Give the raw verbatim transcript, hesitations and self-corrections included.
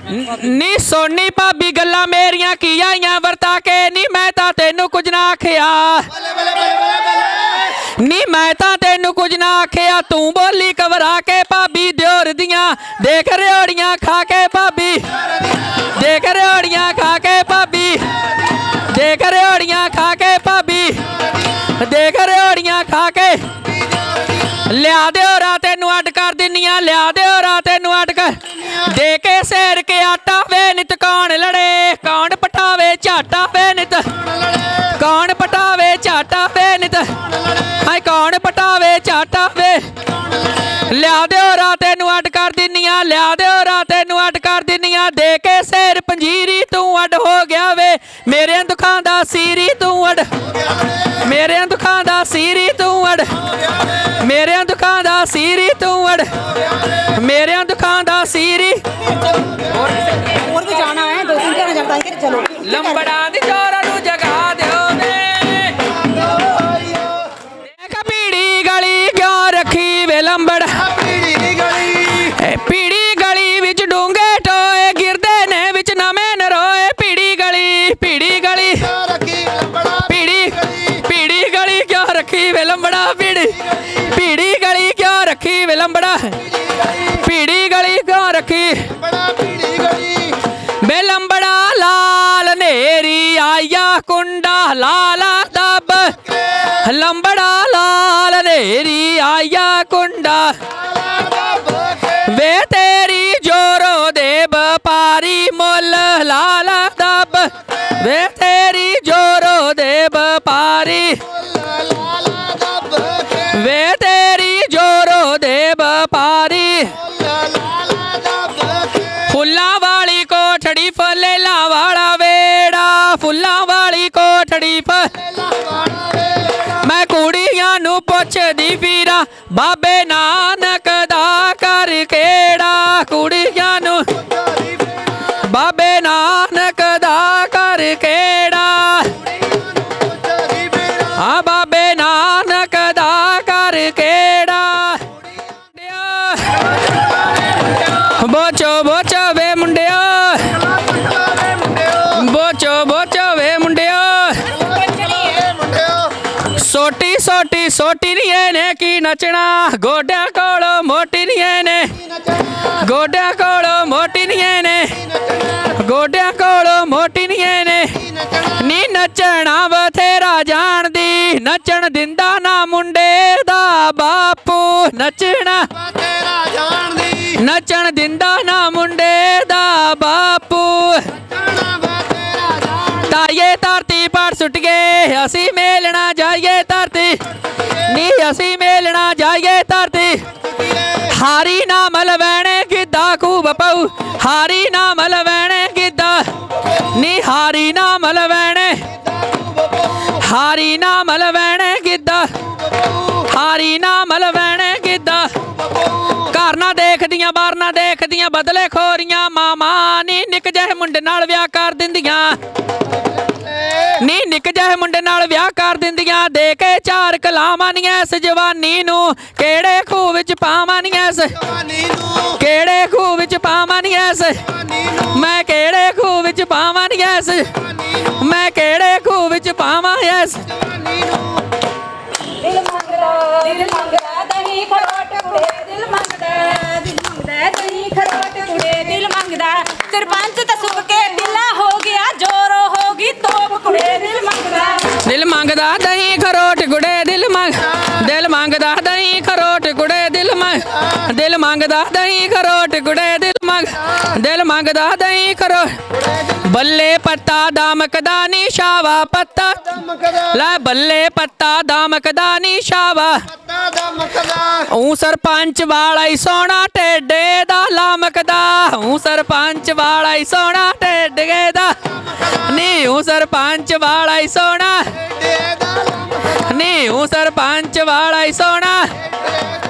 नी सोनी भाभी गल्लां मेरियां की आईयां वरता के नी मैं तां तेनू कुछ ना आखिया नी मैं तां तेनू कुछ ना आखिया तू बोली घबरा के भाभी दियोर दियां देख रियोड़ियां खा के भाभी देख रियोड़ियां खा के भाभी देख रियोड़ियां खा के भाभी देख रियोड़ियां खा के लिया दियोरा तेनू अड कर दिनिया लिया दियोरा तेनू अड कर दे के सेर के आटा वे नित कौन लड़े कौन पटावे झाटा वे नित कौन पटावे झाटा वे नित हाय कौन पटावे झाटा वे लिया दियोरा तेनू अड कर दिनिया लिया दियोरा तेनू अड कर दिनिया दे के सेर पंजीरी तू अड हो गया वे मेरे दुखां दा सीरी तू अड मेरे दुखां दा सीरी तू अड मेरे दुखां दा सीरी तू अड़ मेरे दुखां दा सीरी और भी जाना है दो तीन जने जब आएंगे चलो लंबड़ा दी जोरा नू जगा दियो ने देख पीड़ी गली क्यों रखी वे लंबड़ा पीड़ी गली पीड़ी गली विच डूंगे टोए गिरदे ने विच नवें नरोए पीड़ी गली पीड़ी गली पीड़ी पीड़ी गली क्यों रखी वे लंबड़ा पीड़ी पीड़ी गली क्यों रखी वे लंबड़ा पीड़ी गली क्यों रखी वे लंबड़ा लाल नेरी आया कुंडा लाला दब लंबड़ा लाल नेरी आया कुंडा वे तेरी जोरो दे बपारी मुल लाला दब वे तेरी जोरो दे बपारी वे तेरी जोरो दे बपारी फुल्ला वाली कोठड़ी फलेला वाला वेड़ा फुल्ला वाली कोठड़ी फ मैं कुड़ियां नू पुछदी फिरा बाबे नानक दा कर केड़ा कुड़ियां नू बाबे नानक दा कर केड़ा हाँ बाबे नानक दा कर केड़ा बोचो बोचो वे मुंडिया बोचो बोचो वे मुंडिया सोटी सोटी सोटी नहीं ने की नचना गोड्या कोलो मोटी नहीं ने गोड्या कोलो मोटी नहीं ने गोड्या कोलो मोटी नहीं ने नी नचना बथेरा जान दी नचन दिंदा ना मुंडे दा बापू नचना नचन दिंदा ना मुंडे दा बापू ताये धरती पर सुट गए असी मेलना जाइए धरती नी असी मेलना जाइए धरती हारी ना मल वैने गिद्दा खूब पाऊ हारी ना मल वैने गिद्दा नी हारी ना मल वैने हारी ना मल वैने गिद्दा हारी ना मल वैने गिद्दा घर ना देखदियां बाहर ना देखदियां बदले खोरियां मामा नी निक जह मुंडे नाल विआह कर दिंदियां नी निक जह मुंडे नाल विआह कर दिंदियां दे के चार कलामां नी इस जवानी नू केड़े खूह विच पावां नी इस केड़े खूह विच पावां नी इस मैं केड़े खूह विच पावां नी इस मैं केड़े खूह विच पावां इस दिल मंगदा दिल मंगदा दही खरोट कुड़े दिल मंगदा दिल मंगदा दही खरोट कुड़े दिल मंगदा सरपंच तो सुख के दिला हो गया जोरो होगी तोप कुड़े दिल मंगदा दिल मंगदा दही खरोट कुड़े दिल मंग दिल मंगदा दही खरोट कुड़े दिल मंग दिल मंगदा दही खरोट कुड़े दिल मंग दिल मंगदा दही खरोट बल्ले पत्ता दामकदा नी शावा पत्ता ला बल्ले पत्ता दामकदा नी शावा ऊ सरपंच वाला ही सोना टेडे दा लामकदा ऊ सरपंच वाला ही सोना टेडे दा नी ऊ सरपंच वाला ही सोना नी ऊ सरपंच वाला ही सोना